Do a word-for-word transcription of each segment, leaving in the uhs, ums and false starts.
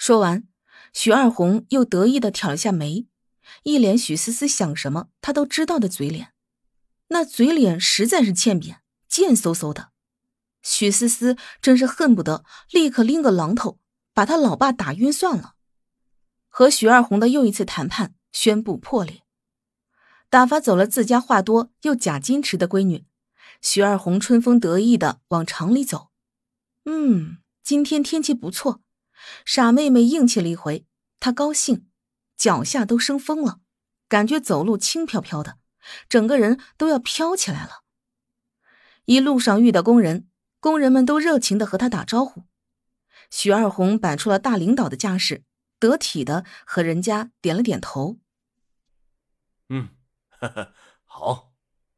说完，许二红又得意地挑了下眉，一脸许思思想什么他都知道的嘴脸。那嘴脸实在是欠扁，贱嗖嗖的。许思思真是恨不得立刻拎个榔头把他老爸打晕算了。和许二红的又一次谈判宣布破裂。打发走了自家话多又假矜持的闺女，许二红春风得意地往厂里走。嗯，今天天气不错，傻妹妹硬气了一回，她高兴，脚下都生风了，感觉走路轻飘飘的，整个人都要飘起来了。一路上遇到工人，工人们都热情地和她打招呼。许二红摆出了大领导的架势，得体地和人家点了点头。 嗯，呵呵，好。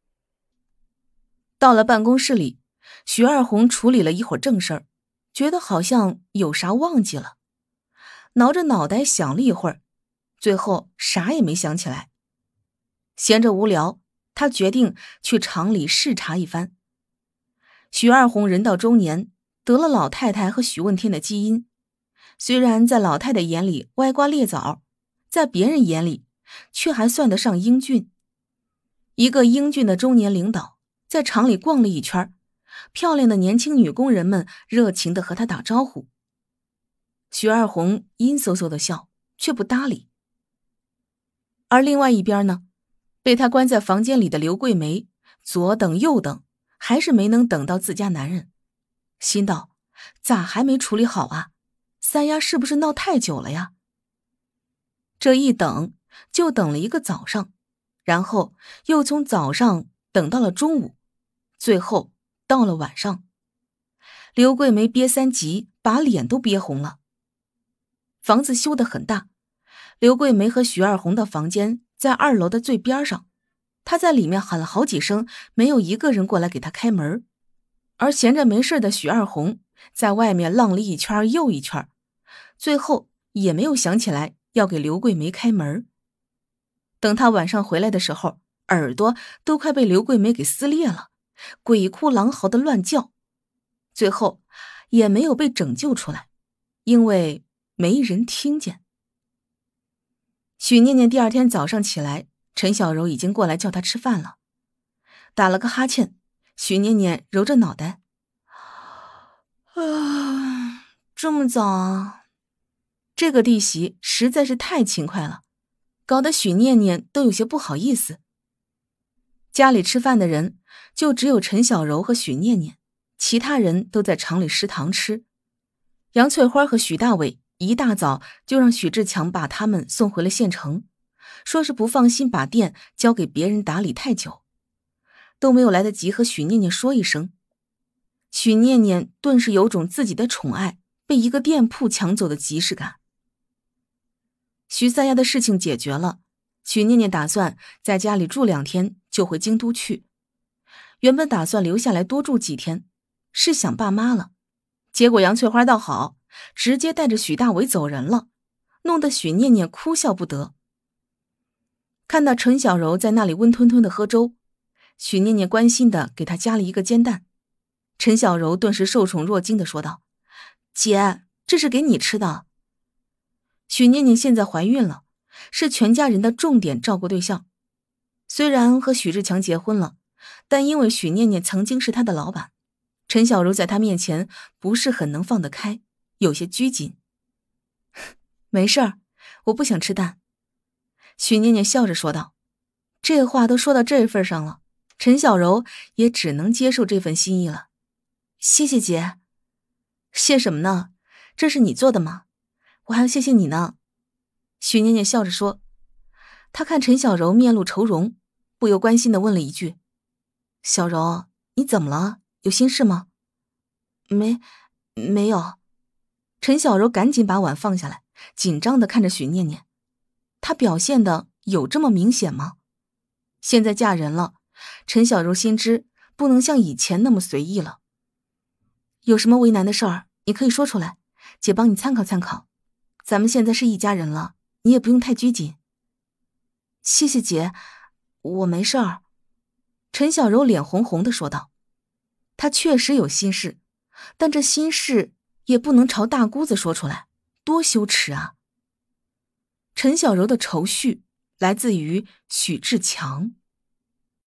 到了办公室里，许二红处理了一会儿正事儿，觉得好像有啥忘记了，挠着脑袋想了一会儿，最后啥也没想起来。闲着无聊，他决定去厂里视察一番。许二红人到中年，得了老太太和许问天的基因，虽然在老太太眼里歪瓜裂枣，在别人眼里却还算得上英俊。一个英俊的中年领导在厂里逛了一圈，漂亮的年轻女工人们热情地和他打招呼。许二红阴嗖嗖地笑，却不搭理。而另外一边呢，被他关在房间里的刘桂梅左等右等，还是没能等到自家男人，心道咋还没处理好啊？三丫是不是闹太久了呀？这一等就等了一个早上，然后又从早上等到了中午，最后到了晚上。刘桂梅憋三急，把脸都憋红了。房子修得很大，刘桂梅和许二红的房间在二楼的最边上，她在里面喊了好几声，没有一个人过来给她开门。而闲着没事的许二红在外面浪了一圈又一圈，最后也没有想起来要给刘桂梅开门。等她晚上回来的时候，耳朵都快被刘桂梅给撕裂了，鬼哭狼嚎的乱叫，最后也没有被拯救出来，因为没人听见。许念念第二天早上起来，陈小柔已经过来叫她吃饭了。打了个哈欠，许念念揉着脑袋，啊，这么早啊？这个弟媳实在是太勤快了，搞得许念念都有些不好意思。家里吃饭的人就只有陈小柔和许念念，其他人都在厂里食堂吃。杨翠花和许大伟一大早就让许志强把他们送回了县城，说是不放心把店交给别人打理太久，都没有来得及和许念念说一声。许念念顿时有种自己的宠爱被一个店铺抢走的即视感。徐三丫的事情解决了，许念念打算在家里住两天就回京都去。原本打算留下来多住几天，是想爸妈了，结果杨翠花倒好，直接带着许大伟走人了，弄得许念念哭笑不得。看到陈小柔在那里温吞吞的喝粥，许念念关心的给她夹了一个煎蛋。陈小柔顿时受宠若惊的说道：“姐，这是给你吃的。”许念念现在怀孕了，是全家人的重点照顾对象。虽然和许志强结婚了，但因为许念念曾经是他的老板，陈小柔在他面前不是很能放得开，有些拘谨。没事儿，我不想吃蛋。许念念笑着说道。这话都说到这份上了，陈小柔也只能接受这份心意了。谢谢姐。谢什么呢？这是你做的吗？我还要谢谢你呢。许念念笑着说。她看陈小柔面露愁容，不由关心地问了一句：小柔，你怎么了？有心事吗？没，没有。陈小柔赶紧把碗放下来，紧张地看着许念念。她表现的有这么明显吗？现在嫁人了，陈小柔心知不能像以前那么随意了。有什么为难的事儿，你可以说出来，姐帮你参考参考。咱们现在是一家人了，你也不用太拘谨。谢谢姐，我没事儿。陈小柔脸红红的说道。她确实有心事，但这心事也不能朝大姑子说出来， 多羞耻啊！陈小柔的愁绪来自于许志强。